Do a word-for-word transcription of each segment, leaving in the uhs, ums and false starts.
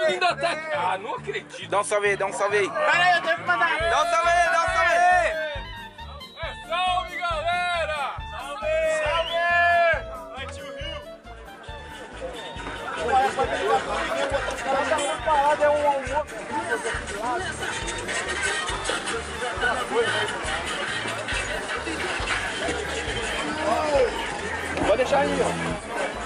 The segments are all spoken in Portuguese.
ainda tá aqui. Ah, não acredito. Dá um salve aí, dá um salve aí. Pera aí, eu tenho que mandar. Dá um salve aí, dá um salve aí. É salve, galera. Salve. Salve. Vai, tio Rio. Os caras estavam parados, é um almoço. Pode deixar aí, ó.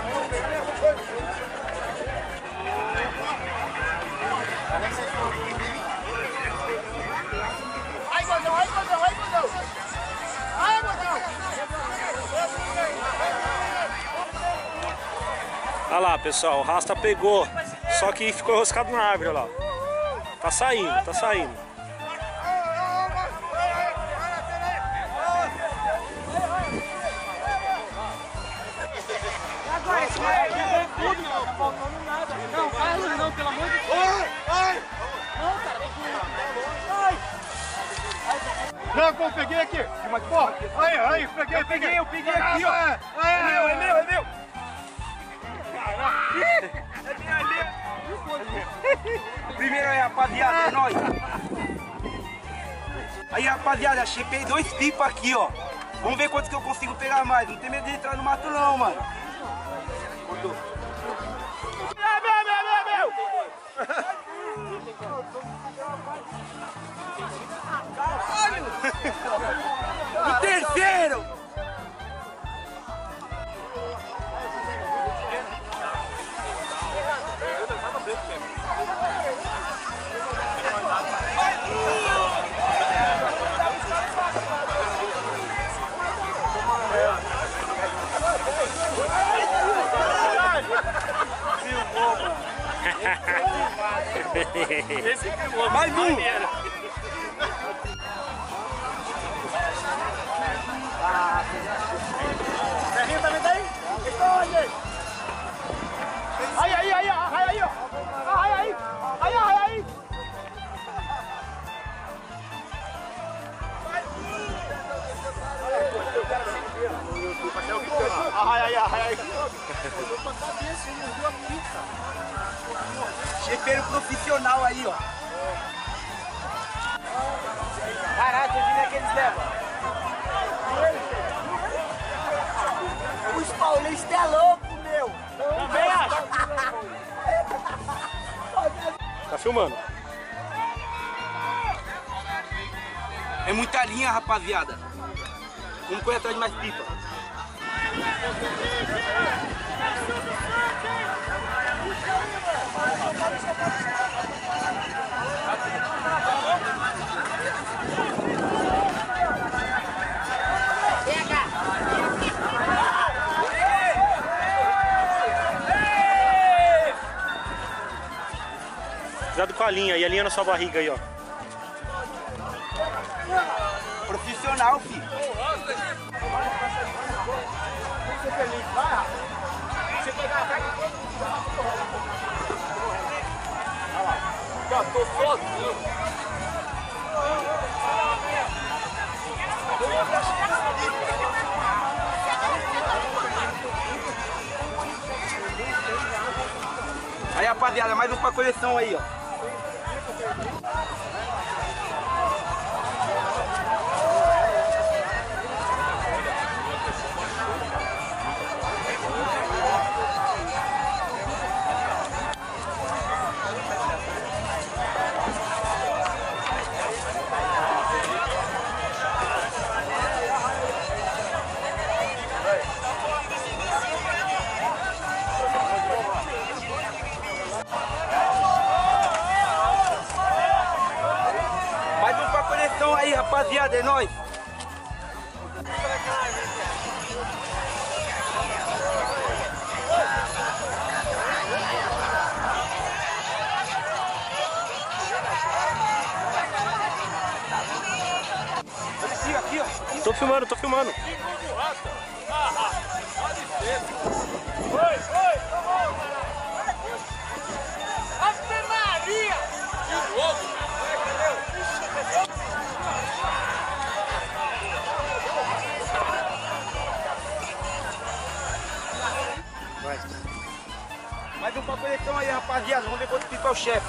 Ai, gordão, ai, gordão, ai, gordão. Ai, gordão. Olha lá, pessoal, o rasta pegou, só que ficou enroscado na árvore, olha lá. Tá saindo, tá saindo. Não, Carlos, não, pelo amor de Deus. Ai, ai. Não, cara, ai. Não, pô, peguei aqui. Mas, porra, aí, aí, peguei, eu peguei, eu peguei aqui, ó. É meu, é meu, é meu. É meu, é meu. Primeiro aí, rapaziada, é nóis. Aí, rapaziada, chipei dois pipas aqui, ó. Vamos ver quantos que eu consigo pegar mais. Não tem medo de entrar no mato não, mano. Cortou. É meu, é meu, é meu. O terceiro! Esse filmou. Mais um! Serrinho tá vendo aí? Esconde! Aí, aí, aí, aí, aí, ó! Aí, aí! Aí, aí, aí! Ai, ai, ai, ai! Chepeiro profissional aí, ó. Caraca, eu diria que eles levam. Os paulistas é louco, meu! Também acho! Tá filmando. É muita linha, rapaziada. Vamos correr atrás de mais pipa. Cuidado com a linha, e a linha na sua barriga aí, ó. Profissional, filho. Já tô sozinho. Aí, rapaziada, mais um pra coleção aí, ó. Mais um pra coleção aí, rapaziada, é nóis. Aqui, aqui, ó. Tô filmando, tô filmando. Oi, oi. Ave Maria! De novo? Mais um pra coleção aí, rapaziada. Vamos ver quanto que pipa é o chefe.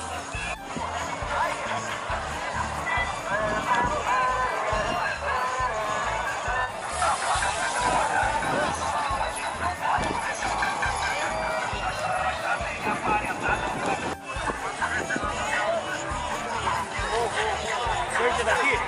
Verde daqui?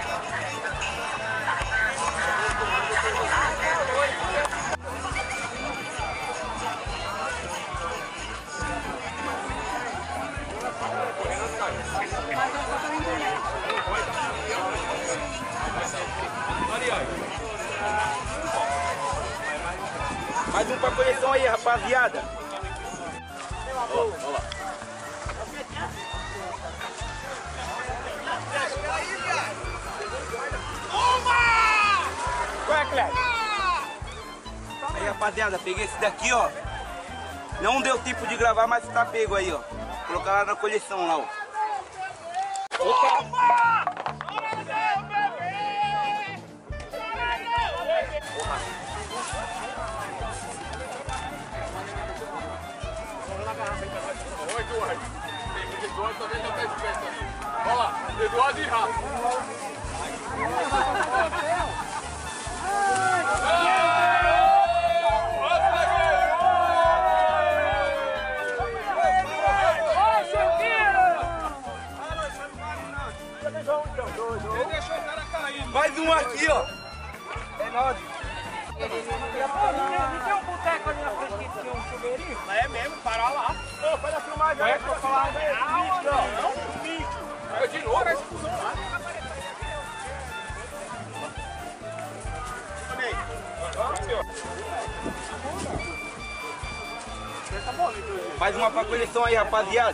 Mais um pra coleção aí, rapaziada. Olha lá. Qual é, Cléber? Aí, rapaziada, peguei esse daqui, ó. Não deu tempo de gravar, mas tá pego aí, ó. Colocar lá na coleção lá, ó. Oi, Eduardo. Tem Eduardo também tá mais perto ali. Olha lá, Eduardo e Rafa. Mais um aqui, ó. É nóis. Não tem um boteco ali na frente que tinha um chuveirinho? Mas é mesmo, parar lá. Ô, faz a filmagem aí. Vai falar, não, não, não. De novo, né? Expulsão lá. Mais uma pra coleção aí, rapaziada.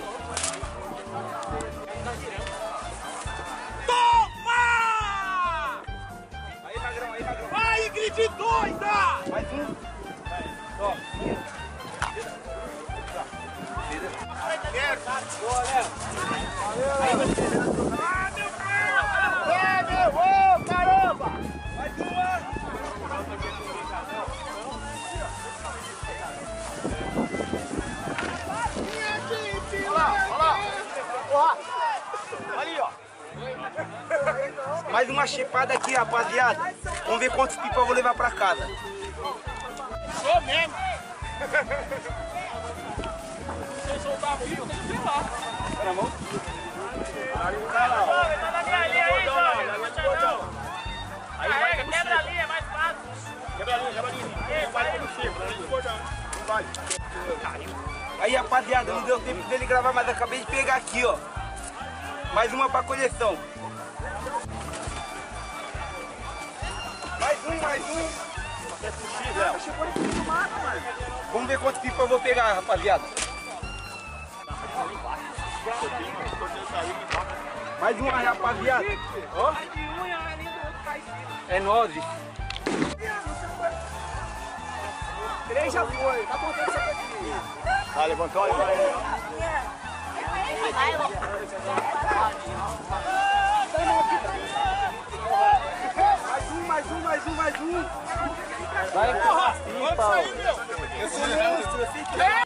Toma! Aí, Magrão, aí, Magrão. Vai, grite doida! Mais um. Ó. Boa, Léo. Ah, meu caramba! É, meu, ô, caramba! Mais uma. Ali, ó. Mais uma chipada aqui, rapaziada. Vamos ver quantos pipas eu vou levar pra casa. Sou mesmo. Se soltar a pipa, tem que ir lá. Tá bom? Tá na minha linha aí, João. Carrega, quebra a linha, é mais fácil. Quebra a linha, quebra a linha. Vai no círculo, não vai. Aí, rapaziada, não deu tempo dele gravar, mas acabei de pegar aqui, ó. Mais uma pra coleção. Mais um, mais um. Vamos ver quantos pipas eu vou pegar, rapaziada. Mais uma, rapaziada. Ó. É nove. Três já foi. Tá contando essa coisa. Ah, levantou aí, vai. Mais um, mais um, mais um, mais um. Vai, porra! Olha isso aí, meu! Eu sou monstro, eu sei que é.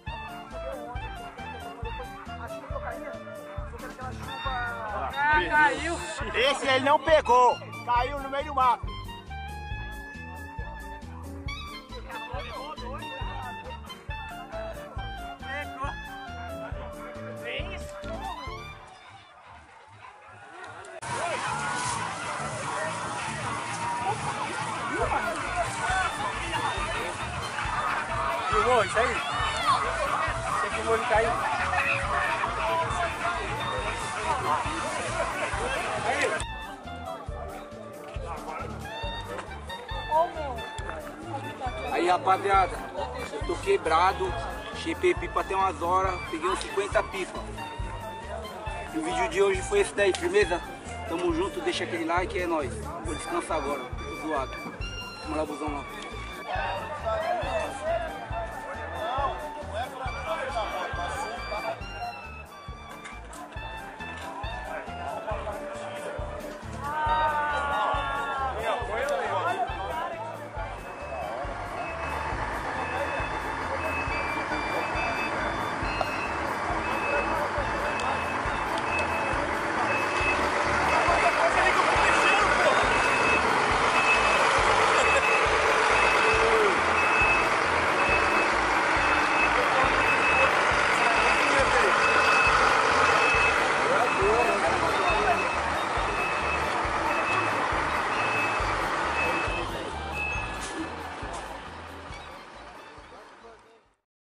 Ah, caiu! Esse ele não pegou, caiu no meio do mato. Filmou isso aí? Você filmou ele caiu? Aí, rapaziada, eu tô quebrado, chipei pipa até umas horas, peguei uns cinquenta pipa. E o vídeo de hoje foi esse daí, firmeza? Tamo junto, deixa aquele like e é nóis. Vou descansar agora, tô zoado. Vamos lá, busão lá.